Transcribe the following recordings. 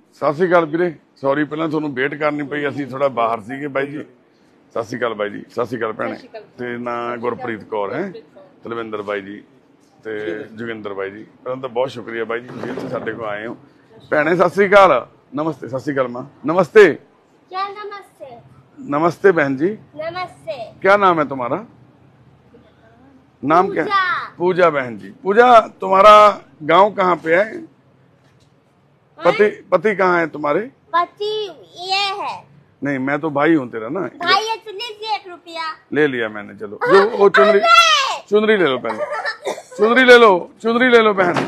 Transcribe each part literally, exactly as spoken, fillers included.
ਸਤਿ ਸ਼੍ਰੀ ਅਕਾਲ ਵੀਰੇ, ਸੌਰੀ ਪਹਿਲਾਂ ਤੁਹਾਨੂੰ ਵੇਟ ਕਰਨੀ ਪਈ, ਅਸੀਂ ਥੋੜਾ ਬਾਹਰ ਸੀਗੇ ਬਾਈ ਜੀ। ਸਤਿ ਸ਼੍ਰੀ ਅਕਾਲ ਬਾਈ ਜੀ। ਸਤਿ ਸ਼੍ਰੀ ਅਕਾਲ ਭੈਣੇ। ਤੇ ਨਾਂ ਗੁਰਪ੍ਰੀਤ ਕੌਰ ਹੈ, ਤਲਵਿੰਦਰ ਬਾਈ ਜੀ ਤੇ ਜੋਗਿੰਦਰ ਬਾਈ ਜੀ। ਪਹਿਲਾਂ ਤਾਂ ਬਹੁਤ ਸ਼ੁਕਰੀਆ ਬਾਈ ਜੀ, ਤੁਸੀਂ ਇੱਥੇ ਸਾਡੇ ਕੋਲ ਆਏ ਹੋ। ਭੈਣੇ ਸਤਿ ਸ਼੍ਰੀ ਅਕਾਲ। ਨਮਸਤੇ। ਸਤਿ ਸ਼੍ਰੀ ਅਕਾਲ ਮਾਂ। नमस्ते। क्या नमस्ते? नमस्ते बहन जी। नमस्ते। क्या नाम है तुम्हारा? नाम क्या? पूजा बहन जी। पूजा, तुम्हारा गांव कहाँ पे है? पति पति कहाँ है तुम्हारे? पति ये है। नहीं, मैं तो भाई हूँ तेरा ना। भाई है तो लीजिए एक रुपया। ले लिया मैंने। चलो जो वो चुनरी चुनरी ले लो पहले, चुनरी ले लो, चुनरी ले लो बहन।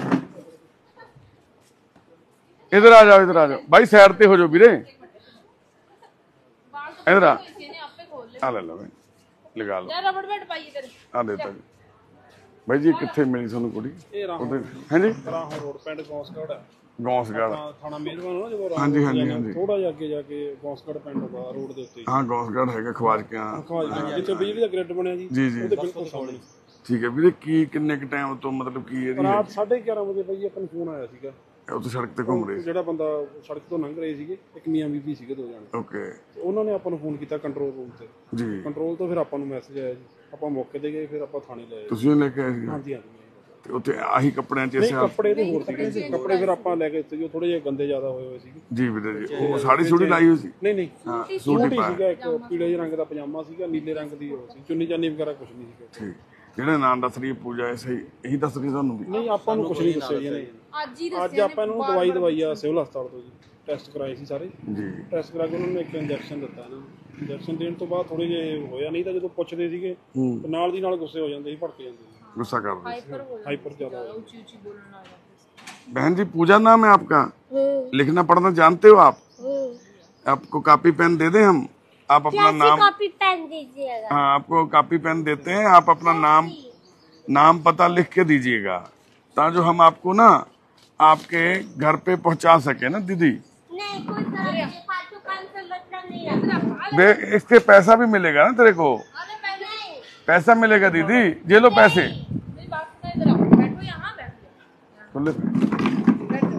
इधर आ जाओ, इधर आ जाओ भाई, साइड पे हो जाओ ਵੀਰੇ। इधर आ आ ले लो भाई, लगा लो। यार रबड़ बैंड पाइए तेरे आ देता जी भाई जी। कितने मिली ਤੁਹਾਨੂੰ ਕੁੜੀ? ਹਾਂਜੀ ਰਾਹੋਂ ਰੋਡ ਪਿੰਡ ਗੌਂਸਗੜ੍ਹ ਹੈ। ਗੌਂਸਗੜ੍ਹ ਥਾਣਾ ਮੇਜ਼ਬਾਨ ਨਾ ਜਦੋਂ ਹਾਂਜੀ ਹਾਂਜੀ ਹਾਂਜੀ ਥੋੜਾ ਜਿਹਾ ਅੱਗੇ ਜਾ ਕੇ ਗੌਂਸਗੜ੍ਹ ਪਿੰਡ ਦਾ ਰੋਡ ਦੇ ਉੱਤੇ। ਹਾਂ ਗੌਂਸਗੜ੍ਹ ਹੈਗਾ, ਖਵਾਜਕਿਆਂ ਜਿੱਥੇ ਬਿਜਲੀ ਦਾ ਗ੍ਰਿਡ ਬਣਿਆ ਜੀ, ਜੀ ਜੀ ਉਹਦੇ ਬਿਲਕੁਲ ਸਾਹਮਣੇ। ਠੀਕ ਹੈ ਵੀਰੇ। ਕੀ ਕਿੰਨੇ ਕ ਟਾਈਮ ਤੋਂ ਮਤਲਬ ਕੀ ਇਹਦੀ ਰਾਤ ਸਾਢੇ ਗਿਆਰਾਂ ਵਜੇ ਬਈ ਆਪਾਂ ਨੂੰ ਫੋਨ ਆਇਆ ਸੀਗਾ। ਉਹ ਸੜਕ ਤੇ ਘੁੰਮ ਰਹੇ ਸੀ? ਜਿਹੜਾ ਬੰਦਾ ਸੜਕ ਤੋਂ ਲੰਘ ਰਹੇ ਸੀਗੇ, ਇੱਕ ਮੀਆਂ ਬੀਬੀ ਸੀਗੇ, ਦੋ ਜਣੇ। ਓਕੇ। ਉਹਨਾਂ ਨੇ ਆਪਾਂ ਨੂੰ ਫੋਨ ਕੀਤਾ ਕੰਟਰੋਲ ਰੂਮ ਤੇ ਜੀ। ਕੰਟਰੋਲ ਤੋਂ ਫਿਰ ਆਪਾਂ ਨੂੰ ਮੈਸੇਜ ਆਇਆ ਜੀ, ਆਪਾਂ ਮੌਕੇ ਤੇ ਗਏ, ਫਿਰ ਆਪਾਂ ਥਾਣੇ ਲਏ। ਤੁਸੀਂ ਲੈ ਕੇ ਆਏ ਸੀ? ਹਾਂਜੀ ਹਾਂਜੀ। ਤੇ ਉੱਥੇ ਆਹੀ ਕੱਪੜਿਆਂ ਚ ਨਹੀਂ, ਕੱਪੜੇ ਤੇ ਹੋਰ ਸੀਗੇ ਜੀ। ਕੱਪੜੇ ਫਿਰ ਆਪਾਂ ਲੈ ਕੇ ਉੱਤੇ ਜੋ ਥੋੜੇ ਜਿਹੇ ਗੰਦੇ ਜ਼ਿਆਦਾ ਹੋਏ ਹੋਏ ਸੀਗੇ। ਜੀ ਵੀਰੇ ਜੀ। ਉਹ ਸਾੜੀ ਸੂੜੀ ਲਾਈ ਹੋਈ ਸੀ? ਨਹੀਂ ਨਹੀਂ, ਹਾਂ ਸੂਟ ਸੂਟ ਹੀ ਪਾਇਆ। ਸੀਗਾ, ਇੱਕ ਪੀਲੇ ਜਿਹੇ ਰੰਗ ਦਾ ਪਜਾਮਾ ਸੀਗਾ, ਨੀਲੇ ਰੰਗ ਦੀ ਉਹ ਸੀ, ਚੁੰਨੀ ਚਾਨੀ ਵਗੈਰਾ ਕੁਝ ਨਹੀਂ ਸੀਗਾ। ਠੀਕ। ਜਿਹੜੇ ਨਾਮ ਦੱਸ ਰਹੀ ਪੂਜਾ ਹੈ, ਸਹੀ ਇਹੀ ਦੱਸ ਰਹੀ ਤੁਹਾਨੂੰ ਵੀ? ਨਹੀਂ, ਆਪਾਂ ਨੂੰ ਕੁਝ ਨਹੀਂ ਦੱਸਿਆ ਜੀ ਇਹਨੇ। ਅੱਜ ਹੀ ਅੱਜ ਆਪਾਂ ਨੂੰ ਦਵਾਈ ਦਵਾਈ ਆ ਸਿਵਲ ਹਸਪਤਾਲ ਤੋਂ ਜੀ, ਟੈਸਟ ਕਰਾਏ ਸੀ ਸਾਰੇ ਜੀ। ਟੈਸਟ ਕਰਾ ਕੇ ਉਹਨਾਂ ਨੇ ਇੱਕ ਇੰਜੈਕਸ਼ਨ ਦਿੱਤਾ ਇਹਨਾਂ ਨੂੰ। ਇੰਜੈਕਸ਼ਨ ਦੇਣ ਤੋਂ ਬਾਅਦ ਥੋੜੇ ਜਿਹੇ ਹੋਇਆ, ਨਹੀਂ ਤਾਂ ਜਦੋਂ ਪੁੱਛਦੇ ਸੀਗੇ ਤੇ ਨਾਲ ਦੀ ਨਾਲ ਗੁੱਸੇ ਹੋ ਜਾਂਦੇ ਸੀ, ਭੜਕ ਜਾਂਦੇ ਸੀ, गुस्सा कर रहे हाइपर हो हाइपर ज्यादा। ऊंची ऊंची बोलना आ जाता बहन जी पूजा नाम है आपका? लिखना पढ़ना जानते हो आप? आपको कॉपी पेन दे दें हम? आप अपना नाम कॉपी पेन दीजिएगा। हाँ आपको कॉपी पेन देते हैं, आप अपना नाम नाम पता लिख के दीजिएगा, ताकि हम आपको ना आपके घर पे पहुंचा सके ना दीदी। नहीं, कोई तरह के फालतू काम से मतलब नहीं है। बे इसके पैसा भी मिलेगा ना तेरे को? पैसा मिलेगा दीदी। ये लो पैसे। मेरी बात सुनो, इधर आओ, बैठो यहाँ, बैठो बोले बैठो।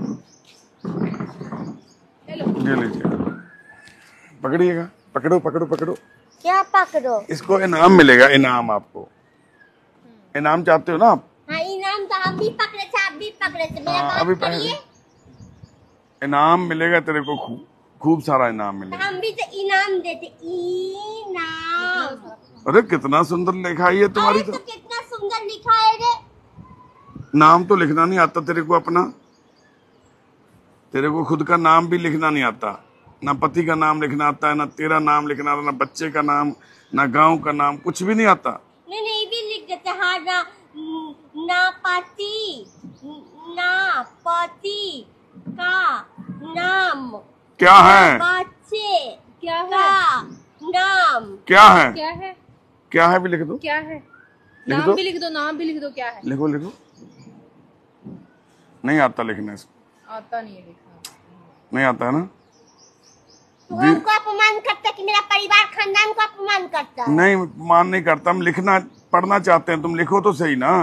हेलो ये लीजिए, पकड़िएगा। पकड़ो पकड़ो पकड़ो। क्या पकड़ो? इसको इनाम मिलेगा, इनाम आपको। इनाम चाहते हो ना आप? हाँ, इनाम तो हम भी पकड़े थे, आप भी पकड़े थे। मेरा हाँ, बात अभी करिए। इनाम मिलेगा तेरे को, खूब खूब सारा इनाम मिलेगा। हम भी तो इनाम देते। इनाम। अरे कितना सुंदर लिखा है ये तुम्हारी। अरे तो तो कितना सुंदर लिखा है रे। नाम तो लिखना नहीं आता तेरे को अपना? तेरे को खुद का नाम भी लिखना नहीं आता? ना पति का नाम लिखना आता है, ना तेरा नाम लिखना आता, ना बच्चे का नाम, ना गांव का नाम, कुछ भी नहीं आता? नहीं नहीं, भी लिख देते। हाँ, ना ना पति ना पति का नाम, क्या है? बच्चे क्या का है? नाम क्या है? क्या है? क्या है भी लिख दो। क्या है? लिख नाम दो। भी लिख दो, नाम भी लिख दो। क्या है? लिखो लिखो। नहीं आता लिखना इसको? आता नहीं है लिखना। नहीं आता है ना? तो हमको अपमान करता है कि मेरा परिवार खानदान को अपमान करता है। नहीं मान नहीं करता, हम लिखना पढ़ना चाहते हैं, तुम लिखो तो सही ना।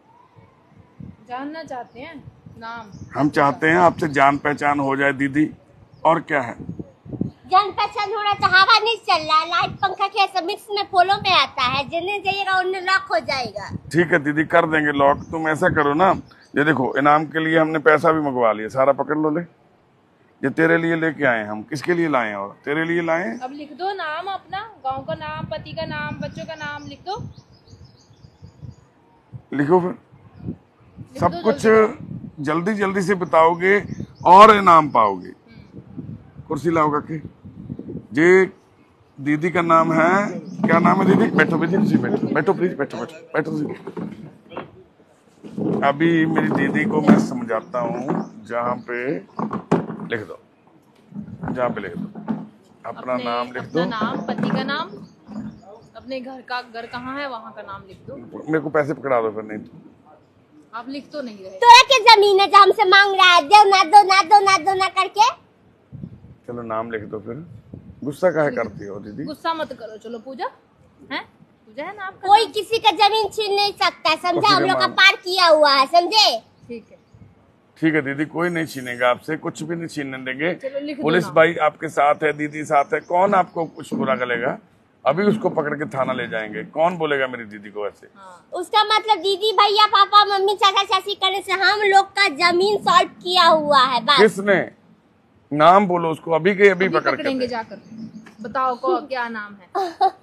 जानना चाहते हैं नाम? हम चाहते हैं आपसे जान पहचान हो जाए दीदी, और क्या है? जान पहचान हो रहा तो हवा नहीं चल रहा है, लाइट पंखा के सब मिक्स में फॉलो में आता है, जिन्हें जाइएगा उन्हें लॉक हो जाएगा। ठीक है दीदी, कर देंगे लॉक। तुम ऐसा करो ना, ये देखो इनाम के लिए हमने पैसा भी मंगवा लिया, सारा पकड़ लो। ले ये तेरे लिए लेके आए हम। किसके लिए लाए हैं? और तेरे लिए लाए हैं। अब लिख दो नाम अपना, गांव का नाम, पति का नाम, बच्चों का नाम लिख दो। लिखो फिर। लिख सब दो कुछ जल्दी। जल्दी जल्दी से बताओगे और इनाम पाओगे। कुर्सी लाओगा के जी। दीदी का नाम है, क्या नाम है दीदी? बैठो बेटी, बैठो बैठो प्लीज, बैठो बैठो बैठो दीदी। अभी मेरी दीदी को मैं समझाता हूँ। जहाँ पे लिख दो, जहाँ पे लिख दो अपना अपने- नाम लिख अपना दो। नाम, पति का नाम, अपने घर का, घर कहाँ है वहाँ का नाम लिख दो। मेरे को पैसे पकड़ा दो फिर, नहीं तो आप लिख तो नहीं रहे। तो क्या जमीन है जो हमसे मांग रहा है? दो ना दो ना दो ना दो ना करके। चलो नाम लिख दो फिर। गुस्सा काहे करती हो दीदी? गुस्सा मत करो। चलो पूजा है, पूजा है ना आपका? कोई किसी का जमीन छीन नहीं सकता, समझा? हम लोग का पार किया हुआ है, समझे? ठीक है। ठीक है दीदी, कोई नहीं छीनेगा आपसे, कुछ भी नहीं छीनने देंगे। चलो लिख दो पुलिस ना। भाई आपके साथ है, दीदी साथ है, कौन आपको कुछ बुरा करेगा? अभी उसको पकड़ के थाना ले जाएंगे। कौन बोलेगा मेरी दीदी को ऐसे? हाँ। उसका मतलब दीदी भैया पापा मम्मी चाचा चाची करने से हम लोग का जमीन सॉल्व किया हुआ है बस। किसने? नाम बोलो उसको, अभी के अभी अभी पकड़ के पकड़ेंगे दे। जाकर। बताओ को क्या नाम है?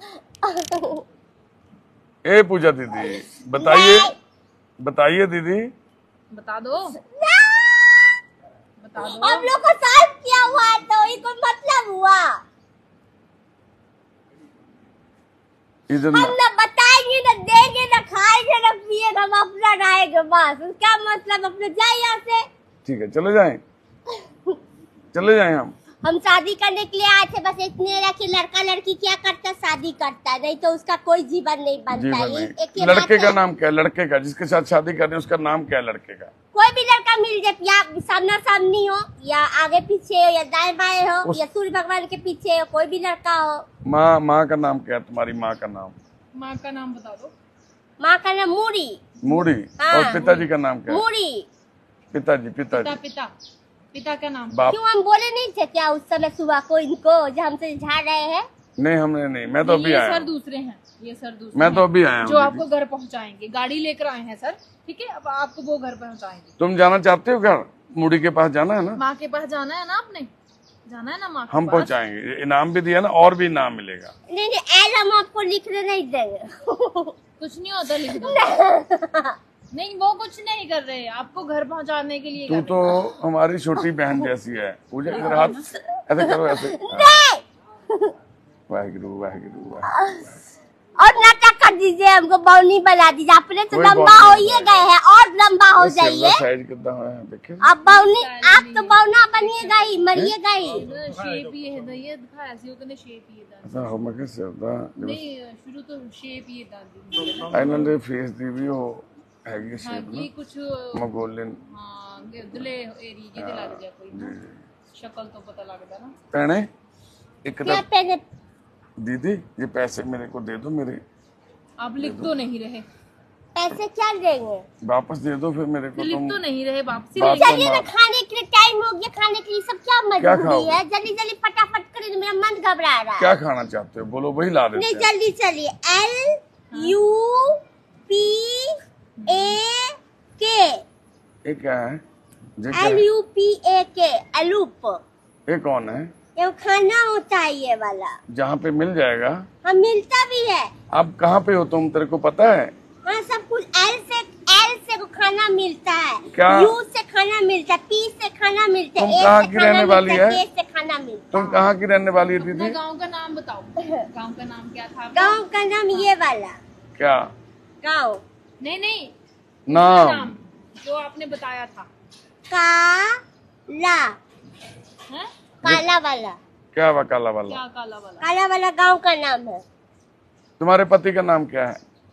ए पूजा दीदी बताइए, बताइए दीदी। बता दो, बता दो। हम लोग को सॉल्व किया हुआ है तो ये कोई मतलब हुआ? इधर हम ना बताएंगे ना देंगे ना खाएंगे ना पिएगा, हम अपना रहेंगे बस। उसका मतलब अपने जाए यहाँ से। ठीक है, चले जाएं, चले जाएं हम। हम शादी करने के लिए आए थे, बस इतने रहा कि लड़का लड़की क्या करता है, शादी करता है, नहीं तो उसका कोई जीवन नहीं बनता। जीवन ये नहीं। एक ही लड़के बात का है। नाम क्या है? लड़के का जिसके साथ शादी कर रहे हैं उसका नाम क्या है लड़के का? कोई भी लड़का मिल जाए, या सामना सामनी हो या आगे पीछे हो या दाएं बाएं हो उस- या सूर्य भगवान के पीछे हो, कोई भी लड़का हो। माँ, माँ का नाम क्या है? तुम्हारी माँ का नाम? माँ का नाम बता दो। माँ का नाम मूरी। मूड़ी। हाँ। और पिताजी का नाम क्या है? मूरी। पिताजी, पिता पिताजी, पिता पिता का नाम। बाप। क्यों हम बोले नहीं थे क्या उस समय सुबह को इनको जो हमसे झाड़ रहे हैं? नहीं हमने नहीं, मैं तो अभी ये आया सर हूँ। दूसरे हैं, ये सर दूसरे मैं तो हैं, अभी आया जो हूँ आपको दीदी। घर पहुंचाएंगे। गाड़ी लेकर आए हैं सर, ठीक है। अब आपको वो घर पहुंचाएंगे। तुम जाना चाहते हो घर? मूड़ी के पास जाना है ना? माँ के पास जाना है ना, आपने जाना है ना माँ के हम पास। पहुंचाएंगे, इनाम भी दिया ना, और भी इनाम मिलेगा। नहीं नहीं, एल हम आपको लिखने नहीं देंगे। कुछ नहीं होता, लिख दो। नहीं वो कुछ नहीं कर रहे, आपको घर पहुंचाने के लिए तू कर तो रहे हैं। हमारी छोटी बहन जैसी है। पूजा इधर हाथ ऐसे करो, ऐसे। वाहिगुरु वाहिगुरु वाहिगुरु। और नाटक कर दीजिए, हमको बाउनी बना दीजिए। अपने तो कोई लंबा बाउनी हो नहीं ही गए हैं, और लंबा हो ये सिल्वर जाइए। साइज कितना है देखिए। अब बाउनी, आप तो बाउना बनिएगा ही, मरिएगा ही। शेप ये है, ये दिखा ऐसे होकर शेप ये डाल। ऐसा हो मगर सरदा नहीं शुरू तो शेप ये डाल दी। ਇਹਨਾਂ ਦੇ ਫੇਸ ਦੀ ਵੀ ਉਹ ਹੈਗੀ हाँ ਸ਼ੇਪ ये ਨਾ कुछ ਮੰਗੋਲੀਅਨ। हाँ दिले एरिया ਜਿਹਦੇ ਲੱਗ ਗਿਆ ਕੋਈ ਨਾ। शक्ल तो पता लगता ना। ਭੈਣੇ ਇੱਕ क्या ਤਾਂ पहले दीदी ये पैसे मेरे को दे दो, मेरे आप लिख तो नहीं रहे, पैसे क्या देंगे? वापस दे दो फिर मेरे को। लिख तुम तो नहीं रहे, वापसी बात नहीं। तो चलिए ना, मार। खाने के लिए टाइम हो गया, खाने के लिए सब क्या क्या मजबूरी खाओगे? है? जल्दी जल्दी फटाफट करिए, मेरा मन घबरा रहा है। क्या खाना चाहते हो बोलो, वही ला नहीं देते हैं। जल्दी चलिए। एल यू पी ए के, ये क्या है? ये क्या एल है? यू पी ए के, अलूप। ये कौन है? ये खाना होता है ये वाला। जहाँ पे मिल जाएगा। हाँ मिलता भी है। अब कहाँ पे हो तुम, तेरे को पता है? हाँ सब कुछ एल से, एल से को खाना मिलता है, क्या? यू से खाना मिलता है, पी से खाना मिलता तुम है, ए कहाँ से की खाना रहने मिलता वाली है, है? के से खाना मिलता तुम है। कहाँ की रहने वाली है अपने दीदी? गांव का नाम बताओ। गांव का नाम क्या था आपका? गाँव का नाम ये वाला क्या गाँव नहीं नहीं नाम? नाम जो आपने बताया था। काला, हैं? काला वाला, क्या हुआ काला वाला? क्या काला वाला? काला वाला गांव का नाम है। तुम्हारे पति का नाम क्या है?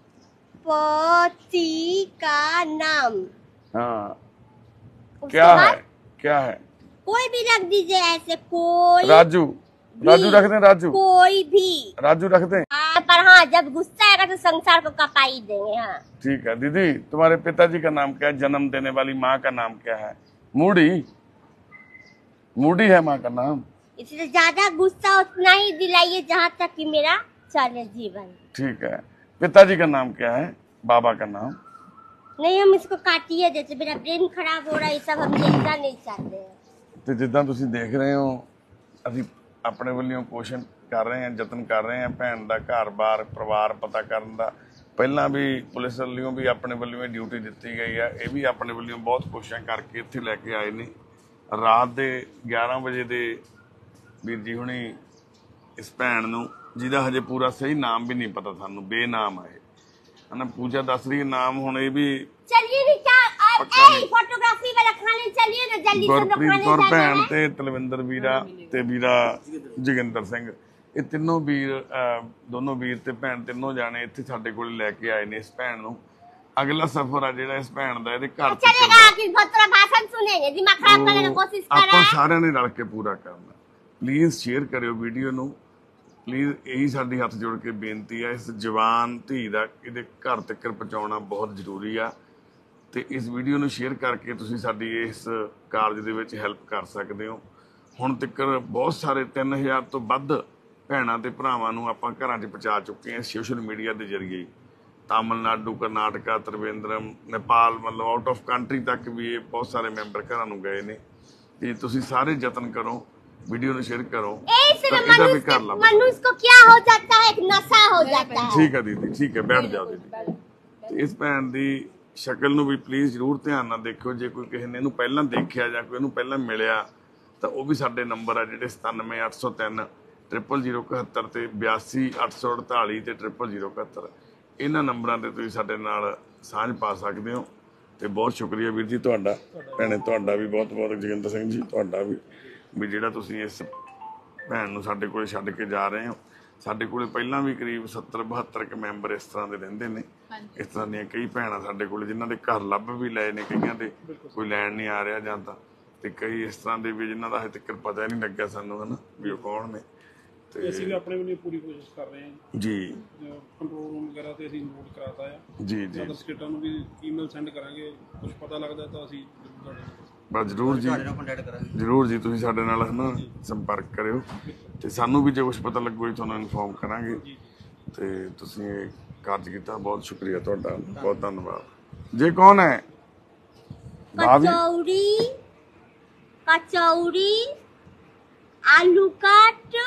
पति का नाम हाँ उसके क्या बाद है? क्या है? कोई भी रख दीजिए ऐसे, कोई राजू। राजू रख दें, राजू। कोई भी। राजू रख दें। हाँ, पर हाँ जब गुस्सा आएगा तो संसार को कपा ही देंगे। हाँ ठीक है दीदी, तुम्हारे पिताजी का नाम क्या है? जन्म देने वाली माँ का नाम क्या है? मूडी। मूडी है माँ का नाम। इसलिए ज्यादा गुस्सा उतना ही दिलाइए जहाँ तक कि मेरा चले जीवन। ठीक है, पिताजी का नाम क्या है? बाबा का नाम? नहीं हम इसको काटिए देते, मेरा ब्रेन खराब हो रहा है, ये सब हम देखना नहीं चाहते हैं। ਤੇ ਜਿੱਦਾਂ ਤੁਸੀਂ ਦੇਖ ਰਹੇ ਹੋ, ਅਸੀਂ ਆਪਣੇ ਵੱਲੋਂ ਕੋਸ਼ਿਸ਼ ਕਰ ਰਹੇ ਹਾਂ, ਯਤਨ ਕਰ ਰਹੇ ਹਾਂ ਭੈਣ ਦਾ ਘਰ-ਬਾਰ ਪਰਿਵਾਰ ਪਤਾ ਕਰਨ ਦਾ। ਪਹਿਲਾਂ ਵੀ ਪੁਲਿਸ ਵੱਲੋਂ ਵੀ ਆਪਣੇ ਵੱਲੋਂ ਇਹ ਡਿਊਟੀ ਦਿੱਤੀ ਗਈ ਆ, ਇਹ ਵੀ ਆਪਣੇ ਵੱਲੋਂ ਬਹੁਤ ਕੋਸ਼ਿਸ਼ਾਂ ਕਰਕੇ ਇੱਥੇ ਲੈ ਕੇ ਆਏ ਨੇ। ਰਾਤ ਦੇ ਗਿਆਰਾਂ ਵਜੇ ਦੇ ਵੀਰ ਜੀ ਹੁਣੀ ਇਸ ਭੈਣ ਨੂੰ, ਜਿਹਦਾ ਹਜੇ ਪੂਰਾ ਸਹੀ ਨਾਮ ਵੀ ਨਹੀਂ ਪਤਾ ਸਾਨੂੰ, ਬੇਨਾਮ ਹੈ ਹਨਾ, ਪੂਜਾ ਦੱਸ ਰਹੀ ਨਾਮ ਹੁਣ ਇਹ ਵੀ चलिए नहीं क्या ए, फोटोग्राफी वाला खाने चलिए ना जल्दी से, हम लोग ਗੁਰਪ੍ਰੀਤ खाने ਕੌਰ जाना ਭੈਣ है। ਤੇ ਤਲਵਿੰਦਰ ਵੀਰਾ ਤੇ ਵੀਰਾ ਜੋਗਿੰਦਰ ਸਿੰਘ, ਇਹ ਤਿੰਨੋਂ ਵੀਰ ਅਹ, ਦੋਨੋਂ ਵੀਰ ਤੇ ਭੈਣ ਤਿੰਨੋਂ ਜਾਣੇ ਇੱਥੇ ਸਾਡੇ ਕੋਲ ਲੈ ਕੇ ਆਏ ਨੇ ਇਸ ਭੈਣ ਨੂੰ। ਅਗਲਾ ਸਫ਼ਰ ਆ ਜਿਹੜਾ ਇਸ ਭੈਣ ਦਾ ਇਹਦੇ ਘਰ ਤੱਕ चलेगा कि बहुत थोड़ा भाषण सुनेंगे, दिमाग खराब करने की कोशिश कर रहा ਆਪਾਂ है। ਸਾਰਿਆਂ ਨੇ ਰਲ ਕੇ ਪੂਰਾ ਕਰਨਾ। ਪਲੀਜ਼ ਸ਼ੇਅਰ ਕਰਿਓ ਵੀਡੀਓ ਨੂੰ, ਪਲੀਜ਼ ਇਹੀ ਸਾਡੀ ਹੱਥ ਜੋੜ ਕੇ ਬੇਨਤੀ ਆ। ਇਸ ਜਵਾਨ ਧੀ ਦਾ ਇਹਦੇ ਘਰ ਤੱਕ ਪਹੁੰਚਾਉਣਾ ਬਹੁਤ ਜ਼ਰੂਰੀ ਆ। ਤੇ ਇਸ ਵੀਡੀਓ ਨੂੰ ਸ਼ੇਅਰ ਕਰਕੇ ਤੁਸੀਂ ਸਾਡੀ ਇਸ ਕਾਰਜ ਦੇ ਵਿੱਚ ਹੈਲਪ ਕਰ ਸਕਦੇ ਹੋ। ਹੁਣ ਤੱਕ ਬਹੁਤ ਸਾਰੇ ਤਿੰਨ ਹਜ਼ਾਰ ਤੋਂ ਵੱਧ ਭੈਣਾਂ ਤੇ ਭਰਾਵਾਂ ਨੂੰ ਆਪਾਂ ਘਰਾਂ 'ਚ ਪਹੁੰਚਾ ਚੁੱਕੇ ਹਾਂ ਸੋਸ਼ਲ ਮੀਡੀਆ ਦੇ ਜ਼ਰੀਏ। ਤਾਮਿਲਨਾਡੂ, ਕਰਨਾਟਕਾ, ਤ੍ਰਿਵੇਂਦਰਮ, ਨੇਪਾਲ, ਮਤਲਬ ਆਊਟ ਆਫ ਕੰਟਰੀ ਤੱਕ ਵੀ ਇਹ ਬਹੁਤ ਸਾਰੇ ਮੈਂਬਰ ਘਰਾਂ ਨੂੰ ਗਏ ਨੇ। ਤੇ ਤੁਸੀਂ ਸਾਰੇ ਯਤਨ ਕਰੋ, वीडियो ने शेयर करो। तो मनुष्य कर ला। मनुष्य को क्या हो जाता है, एक नशा हो जाता है। ठीक है दीदी, ठीक है, बैठ जाओ दीदी। ਤੇ ਇਸ ਭੈਣ ਦੀ ਸ਼ਕਲ ਨੂੰ ਵੀ ਪਲੀਜ਼ ਜ਼ਰੂਰ ਧਿਆਨ ਨਾਲ ਦੇਖਿਓ। ਜੇ ਕੋਈ ਕਿਸੇ ਨੇ ਇਹਨੂੰ ਪਹਿਲਾਂ ਦੇਖਿਆ ਜਾਂ ਕੋਈ ਇਹਨੂੰ ਪਹਿਲਾਂ ਮਿਲਿਆ ਤਾਂ ਉਹ ਵੀ ਸਾਡੇ ਨੰਬਰ ਆ ਜਿਹੜੇ ਸਤਾਨਵੇਂ ਅੱਠ ਸੌ ਤਿੰਨ ਟ੍ਰਿਪਲ ਜ਼ੀਰੋ ਇਕਹੱਤਰ ਤੇ ਬਿਆਸੀ ਅੱਠ ਸੌ ਅੜਤਾਲੀ ਤੇ ਟ੍ਰਿਪਲ ਜ਼ੀਰੋ ਇਕਹੱਤਰ, ਇਹਨਾਂ ਨੰਬਰਾਂ ਤੇ ਤੁਸੀਂ ਸਾਡੇ ਨਾਲ ਸਾਂਝ ਪਾ ਸਕਦੇ ਹੋ। ਤੇ ਬਹੁਤ ਸ਼ੁਕਰੀਆ ਵੀਰ ਜੀ ਤੁਹਾਡਾ, ਭੈਣੇ ਤੁਹਾਡਾ ਵੀ ਬਹੁਤ ਬਹੁਤ, ਜੋਗਿੰਦਰ ਸਿੰਘ ਜੀ ਤੁਹਾਡਾ ਵੀ, ਵੀ ਜਿਹੜਾ ਤੁਸੀਂ ਇਸ ਭੈਣ ਨੂੰ ਸਾਡੇ ਕੋਲ ਛੱਡ ਕੇ ਜਾ ਰਹੇ ਹੋ। ਸਾਡੇ ਕੋਲ ਪਹਿਲਾਂ ਵੀ ਕਰੀਬ ਸੱਤਰ ਬਹੱਤਰ ਕੁ ਮੈਂਬਰ ਇਸ ਤਰ੍ਹਾਂ ਦੇ ਰਹਿੰਦੇ ਨੇ। ਇਸ ਤਰ੍ਹਾਂ ਦੀਆਂ ਕਈ ਭੈਣਾਂ ਸਾਡੇ ਕੋਲ ਜਿਨ੍ਹਾਂ ਦੇ ਘਰ ਲੱਭ ਵੀ ਲਏ ਨੇ, ਕਈਆਂ ਦੇ ਕੋਈ ਲੈਣ ਨਹੀਂ ਆ ਰਿਹਾ ਜਾਂ ਤਾਂ, ਤੇ ਕਈ ਇਸ ਤਰ੍ਹਾਂ ਦੇ ਵੀ ਜਿਨ੍ਹਾਂ ਦਾ ਹਜੇ ਤੱਕ ਪਤਾ ਹੀ ਨਹੀਂ ਲੱਗਿਆ ਸਾਨੂੰ, ਹਨਾ ਵੀ ਉਹ ਕੌਣ ਨੇ। ਤੇ ਅਸੀਂ ਵੀ ਆਪਣੇ ਵੱਲੋਂ ਪੂਰੀ ਕੋਸ਼ਿਸ਼ ਕਰ ਰਹੇ ਹਾਂ ਜੀ। ਕੰਟਰੋਲ ਰੂਮ ਵਗੈਰਾ ਤੇ ਅਸੀਂ ਨੋਟ ਕਰਾਤਾ ਆ ਜੀ ਜੀ। ਅਦਰ ਸਟੇਟਾਂ ਨੂੰ ਵੀ ਈਮੇਲ ਸੈਂਡ ਕਰਾਂਗੇ, ਕੁਝ ਪਤਾ ਲੱਗਦਾ ਤਾਂ ਅਸੀਂ ਬਸ ਜ਼ਰੂਰ ਜੀ, ਜ਼ਰੂਰ ਜੀ, ਤੁਸੀਂ ਸਾਡੇ ਨਾਲ ਹਨਾ ਸੰਪਰਕ ਕਰਿਓ ਤੇ ਸਾਨੂੰ ਵੀ ਜੇ ਕੁਝ ਪਤਾ ਲੱਗੋ ਤੁਹਾਨੂੰ ਇਨਫੋਰਮ ਕਰਾਂਗੇ। ਤੇ ਤੁਸੀਂ ਇਹ ਕਾਰਜ ਕੀਤਾ, ਬਹੁਤ ਸ਼ੁਕਰੀਆ ਤੁਹਾਡਾ, ਬਹੁਤ ਧੰਨਵਾਦ। ਜੇ ਕੌਣ ਹੈ? कचौड़ी, कचौड़ी, आलू कट,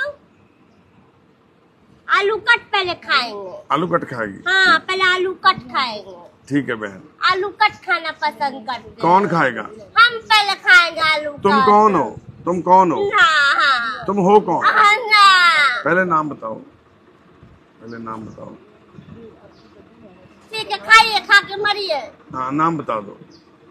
आलू कट पहले खाएंगे। आलू कट खाएगी? हाँ, पहले आलू कट खाएंगे। ठीक है बहन। आलू कट खाना पसंद करते हैं। कौन खाएगा? हम पहले खाएंगे आलू कट। तुम कौन हो? तुम कौन हो? हाँ हाँ। तुम हो कौन? हाँ ना। पहले नाम बताओ, पहले नाम बताओ। ठीक है, खाइए, खा के मरिए। हाँ, नाम बता दो।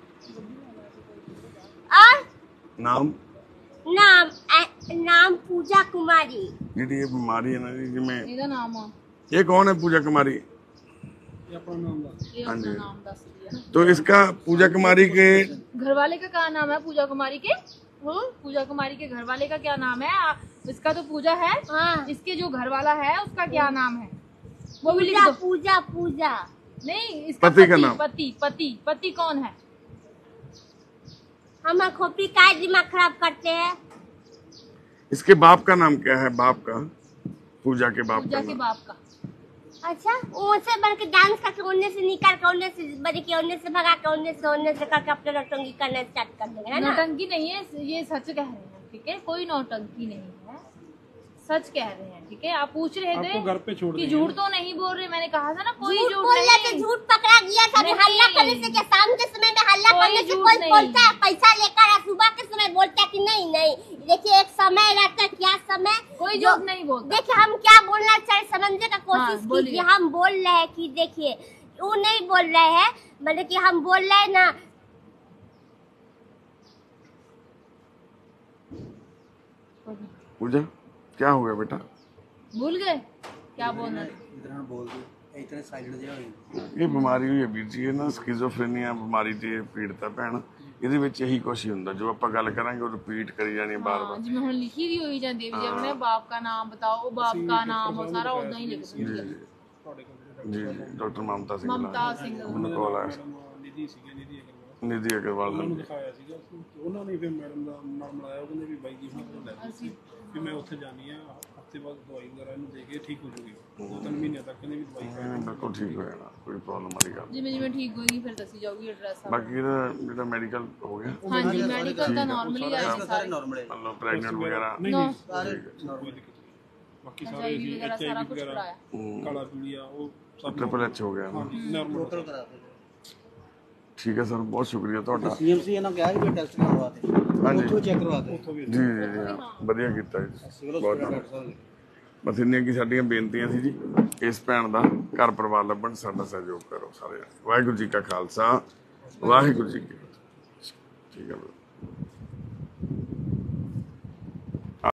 और नाम? नाम ए, नाम पूजा कुमारी। दीदी ये बीमारी है ना जी में, ਇਹਦਾ ਨਾਮ ਆ, ये कौन है पूजा कुमारी? ਇਹ ਆਪਣਾ ਨਾਮ ਦੱਸ। ਇਹ हाँ अपना जी। नाम दस दिया। तो इसका पूजा कुमारी के घर वाले का क्या नाम है? पूजा कुमारी के हम्म, पूजा कुमारी के घर वाले का क्या नाम है? आ, इसका तो पूजा है। हाँ। इसके जो घर वाला है उसका क्या नाम है? वो भी लिख पूजा दो। पूजा पूजा। नहीं, इसका पति का नाम। पति पति पति कौन है? हम खोपड़ी का दिमाग खराब करते हैं। इसके बाप का नाम क्या है? बाप का, पूजा के बाप पूजा का के नाम? बाप का। अच्छा, उनसे बढ़ के डांस करके उन्ने से निकाल के उन्ने से बड़ी के उन्ने से भगा के उन्ने से उन्ने से करके अपने नौटंकी करना स्टार्ट कर देंगे, है ना? नौटंकी नहीं है, ये सच कह रहे हैं, ठीक है? कोई नौटंकी नहीं है, सच कह रहे हैं, ठीक है? आप पूछ रहे थे आपको घर पे छोड़ कि देंगे। झूठ तो नहीं बोल रहे, मैंने कहा था ना कोई झूठ झूठ बोल रहे थे, नहीं। झूठ पकड़ा गया था। नहीं। हल्ला करने से क्या, शाम के समय में हल्ला कोई करने से झूठ कोई नहीं। बोलता है पैसा लेकर, और सुबह के समय बोलता है कि नहीं नहीं। देखिए एक समय रहता है, क्या समय, कोई जो- झूठ नहीं बोलता। देखिए हम क्या बोलना चाहे समझने का कोशिश हाँ, बोलिए। कीजिए। हम बोल रहे हैं कि देखिए वो नहीं बोल रहे हैं, मतलब कि हम बोल रहे हैं ना। पूजा क्या हो गया बेटा? भूल गए क्या बोलना? इतना बोल दी, इतने साइलेंट ਜਿਹਾ ਹੋਈ। ਇਹ ਬਿਮਾਰੀ ਹੋਈ ਹੈ ਵੀਰ ਜੀ, ਇਹ ਨਾ ਸਕਿਜ਼ੋਫਰੇਨੀਆ ਬਿਮਾਰੀ ਦੀ ਪੀੜਤ ਹੈ ਭੈਣ। ਇਹਦੇ ਵਿੱਚ ਇਹੀ ਕੁਛ ਹੀ ਹੁੰਦਾ, ਜੋ ਆਪਾਂ ਗੱਲ ਕਰਾਂਗੇ ਉਹ ਰਿਪੀਟ ਕਰੀ ਜਾਣੀ ਬਾਰ हाँ, ਬਾਰ। जिवें हुण लिखी दी होई जांदी है, जिवें बाप का नाम बताओ, वो बाप का नाम, वो सारा उदां ही लिख ਜੀ दिंदी है। ਜੀ ਤੁਹਾਡੇ ਕੋਲ ਜੀ ਜੀ ਡਾਕਟਰ ਮਮਤਾ ਸਿੰਘ ममता सिंह ਮੈਨੂੰ ਕਾਲ ਆਇਆ, ਮੈਡਮ ਨਿਧੀ ਸੀਗੇ, ਨਿਧੀ ਅਗਰਵਾਲ, ਨਿਧੀ ਅਗਰਵਾਲ ਉਹਨਾਂ ਨੂੰ ਨੇ। ਦਿਖਾਇਆ ਸੀਗਾ। ਉਹਨਾਂ ਨੇ ਫਿਰ ਮੈਡਮ ਦਾ ਨਾਲ ਮਿਲਾਇਆ, ਉਹ ਕਹਿੰਦੇ ਵੀ ਬਾਈ ਜੀ ਹੁਣ ਤੋਂ ਲੈ ਲਓ ਅਸੀਂ ਵੀ ਮੈਂ ਉੱਥੇ ਜਾਣੀ ਆ, ਹਫਤੇ ਬਾਅਦ ਦਵਾਈ ਵਗੈਰਾ ਇਹਨੂੰ ਦੇ ਕੇ ਠੀਕ ਹੋ ਜੂਗੀ। ਦੋ ਤਿੰਨ ਮਹੀਨੇ ਤੱਕ ਕਹਿੰਦੇ ਵੀ ਦਵਾਈ ਖਾਣੀ। ਨਹੀਂ, ਬਿਲਕੁਲ ਠੀਕ ਹੋ ਜਾਣਾ, ਕੋਈ ਪ੍ਰੋਬਲਮ ਵਾਲੀ ਗੱਲ ਨਹੀਂ। ਜਿਵੇਂ ਜਿਵੇਂ ਠੀਕ ਹੋਏਗੀ ਫਿਰ ਦੱਸੀ ਜਾਊਗੀ ਐਡਰੈਸ। ਬਾਕੀ ਇਹਦਾ ਜਿਹੜਾ ਮੈਡੀਕਲ ਹੋ ਗਿਆ, हाँ जी, मेडिकल ਤਾਂ ਨਾਰਮਲੀ ਆਇਆ ਸੀ ਸਾਰੇ ਸਾਰੇ। ਨਾਰਮਲ ਹੈ। ਮਤਲਬ ਪ੍ਰੈਗਨੈਂਟ ਵਗੈਰਾ ਨਹੀਂ No। ਨਹੀਂ ਸਾਰੇ ਕੋਈ ਦਿੱਕਤ ਨਹੀਂ। ਬਾਕੀ ਸਾਰੇ HIV ਜੀ ਵਗੈਰਾ ਸਾਰਾ ਕੁਝ ਕਰਾਇਆ। ਕਾਲਾ ਪੀਲੀਆ ਉਹ ਸਭ ਟ੍ਰਿਪਲ ਐਚ ਹੋ ਗਿਆ। ਨਾਰਮਲ ਟੋਟਲ ਕਰਾ ਦੇ। ਠੀਕ ਹੈ ਸਰ, ਬਹੁਤ ਸ਼ੁਕਰੀਆ ਤੁਹਾਡਾ। ਸੀਐਮਸੀ ਇਹਨਾਂ ਕਿਹਾ ਜੀ ਟੈਸਟ ਕਰਵਾ ਦੇ। ਹਾਂਜੀ ਉੱਥੋਂ ਚੈੱਕ ਕਰਵਾ ਦੇ। ਉੱਥੋਂ ਵੀ ਜੀ ਜੀ ਜੀ ਹਾਂ, ਵਧੀਆ ਕੀਤਾ ਜੀ, ਸਿਵਲ ਬਹੁਤ ਹਸਪਤਾਲ ਧੰਨਵਾਦ। ਡਾਕਟਰ ਸਾਹਿਬ। ਬਸ ਇੰਨੀਆਂ ਕੀ ਸਾਡੀਆਂ ਬੇਨਤੀਆਂ ਸੀ ਜੀ। ਇਸ ਭੈਣ ਦਾ ਘਰ ਪਰਿਵਾਰ ਲੱਭਣ ਸਾਡਾ ਸਹਿਯੋਗ ਕਰੋ ਸਾਰੇ। ਵਾਹਿਗੁਰੂ ਜੀ ਕਾ ਖਾਲਸਾ, ਵਾਹਿਗੁਰੂ ਜੀ ਕੀ ਫਤਿਹ। ਠੀਕ ਹੈ।